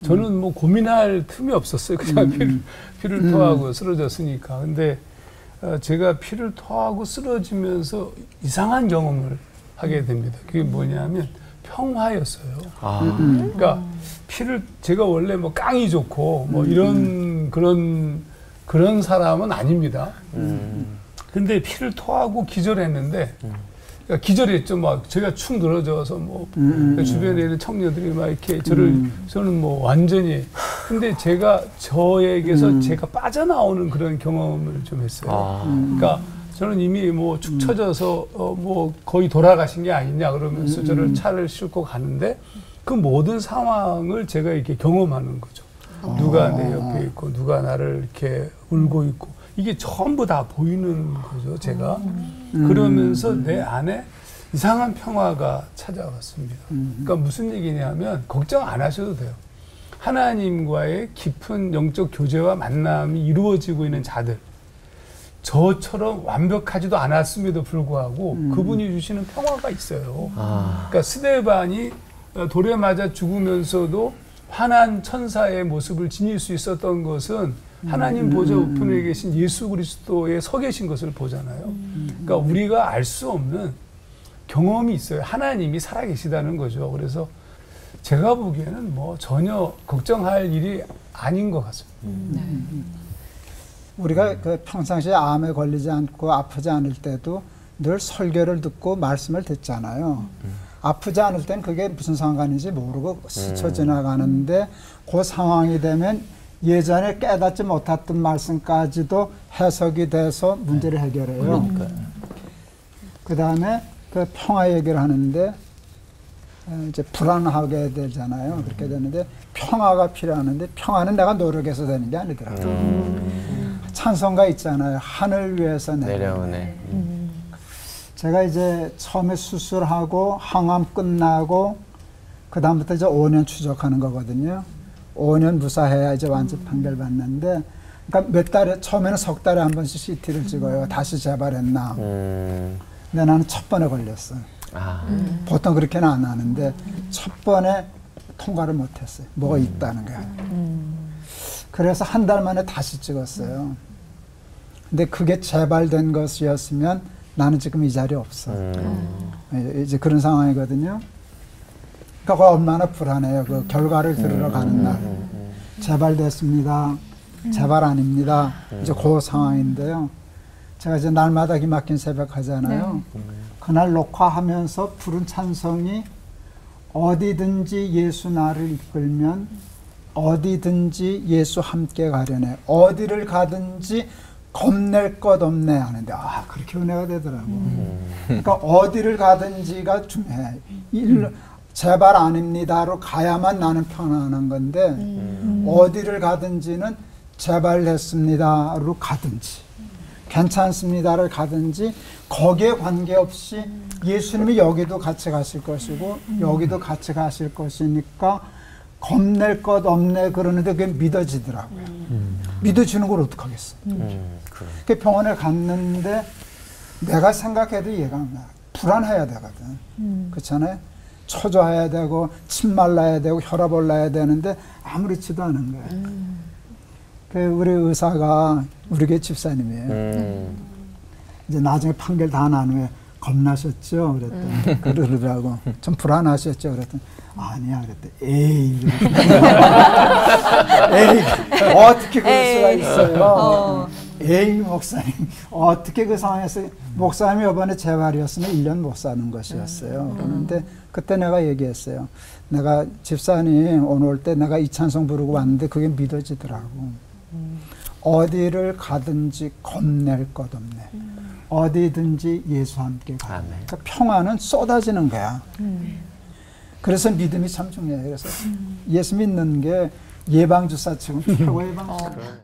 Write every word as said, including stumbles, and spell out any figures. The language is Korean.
저는 뭐 고민할 틈이 없었어요. 그냥 음. 피를, 피를 음. 토하고 쓰러졌으니까. 근데 어, 제가 피를 토하고 쓰러지면서 이상한 경험을 하게 됩니다. 그게 뭐냐면 평화였어요. 아. 그러니까 피를 제가 원래 뭐 깡이 좋고 뭐 이런 음. 그런 그런 사람은 아닙니다. 음. 근데 피를 토하고 기절했는데 음. 그러니까 기절했죠. 막 제가 축 늘어져서 뭐 음. 주변에 있는 청년들이 막 이렇게 저를 음. 저는 뭐 완전히 근데 제가 저에게서 음. 제가 빠져나오는 그런 경험을 좀 했어요. 아. 그러니까 저는 이미 뭐 축 처져서 어 뭐 거의 돌아가신 게 아니냐 그러면서 음. 저를 차를 싣고 가는데 그 모든 상황을 제가 이렇게 경험하는 거죠. 아. 누가 내 옆에 있고 누가 나를 이렇게 울고 있고 이게 전부 다 보이는 거죠, 제가. 음. 그러면서 내 안에 이상한 평화가 찾아왔습니다. 음. 그러니까 무슨 얘기냐면 걱정 안 하셔도 돼요. 하나님과의 깊은 영적 교제와 만남이 이루어지고 있는 자들, 저처럼 완벽하지도 않았음에도 불구하고 음. 그분이 주시는 평화가 있어요. 아. 그러니까 스데반이 돌에 맞아 죽으면서도 환한 천사의 모습을 지닐 수 있었던 것은 하나님 보좌 우편에 계신 예수 그리스도에 서 계신 것을 보잖아요. 그러니까 우리가 알 수 없는 경험이 있어요. 하나님이 살아계시다는 거죠. 그래서 제가 보기에는 뭐 전혀 걱정할 일이 아닌 것 같습니다. 음. 네. 우리가 그 평상시에 암에 걸리지 않고 아프지 않을 때도 늘 설교를 듣고 말씀을 듣잖아요. 음. 아프지 않을 땐 그게 무슨 상관인지 모르고 스쳐 지나가는데 그 상황이 되면 예전에 깨닫지 못했던 말씀까지도 해석이 돼서 문제를 해결해요. 그 다음에 그 평화 얘기를 하는데 이제 불안하게 되잖아요. 그렇게 되는데 평화가 필요하는데 평화는 내가 노력해서 되는 게 아니더라고요. 음. 찬송가 있잖아요. 하늘 위에서 내려오네. 음. 제가 이제 처음에 수술하고 항암 끝나고 그 다음부터 이제 오 년 추적하는 거거든요. 오 년 무사해야 이제 완전 판결 받는데, 그러니까 몇 달에, 처음에는 석 달에 한 번씩 씨티를 찍어요. 다시 재발했나. 음. 근데 나는 첫 번에 걸렸어요. 아. 음. 보통 그렇게는 안 하는데, 첫 번에 통과를 못 했어요. 뭐가 음. 있다는 거야. 음. 그래서 한 달 만에 다시 찍었어요. 근데 그게 재발된 것이었으면 나는 지금 이 자리에 없어. 음. 이제 그런 상황이거든요. 그러니까 얼마나 불안해요. 그 결과를 들으러 가는 날. 재발됐습니다. 재발 아닙니다. 이제 그 상황인데요. 제가 이제 날마다 기막힌 새벽 하잖아요. 네. 그날 녹화하면서 부른 찬성이 어디든지 예수 나를 이끌면 어디든지 예수 함께 가려네. 어디를 가든지 겁낼 것 없네 하는데, 아, 그렇게 은혜가 되더라고. 음. 그러니까 어디를 가든지가 중요해. 일, 제발 아닙니다로 가야만 나는 편안한 건데, 음. 어디를 가든지는 제발 됐습니다로 가든지, 괜찮습니다를 가든지, 거기에 관계없이 예수님이 여기도 같이 가실 것이고, 음. 여기도 같이 가실 것이니까, 겁낼 것 없네 그러는데 그게 믿어지더라고요. 음. 믿어지는 걸 어떡하겠어. 음. 그래. 그 병원에 갔는데 내가 생각해도 이해가 안 가. 불안해야 되거든. 음. 그렇잖아요. 초조해야 되고 침 말라야 되고 혈압 올라야 되는데 아무렇지도 않은 거예요. 음. 그 우리 의사가 우리 교 집사님이에요. 음. 이제 나중에 판결 다 난 후에 겁나셨죠? 그랬더니 음. 그러더라고. 좀 불안하셨죠? 그랬더니 아니야. 그랬더니 에이. 에이. 어떻게 그럴 에이. 수가 있어요? 어. 에이 목사님. 어떻게 그 상황에서 목사님이 이번에 재발이었으면 일 년 못 사는 것이었어요. 음. 그런데 그때 내가 얘기했어요. 내가 집사님 오늘 올 때 내가 이 찬송 부르고 왔는데 그게 믿어지더라고. 음. 어디를 가든지 겁낼 것 없네. 음. 어디든지 예수 함께 가. 그러니까 평화는 쏟아지는 거야. 음. 그래서 믿음이 참 중요해요. 그래서 음. 예수 믿는 게 예방주사 치고 최고의 방법.